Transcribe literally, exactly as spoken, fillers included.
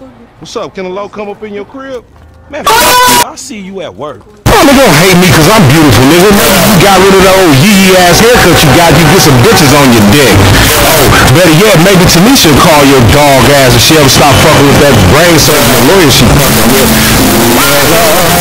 What's up? Can a low come up in your crib? Man, I see you at work. Oh, they gonna hate me cause I'm beautiful, nigga. Maybe you got rid of the old yee ass haircut you got, you get some bitches on your dick. Oh, better yet, maybe Tanisha call your dog ass if she ever stop fucking with that brain surgeon lawyer she fucking with.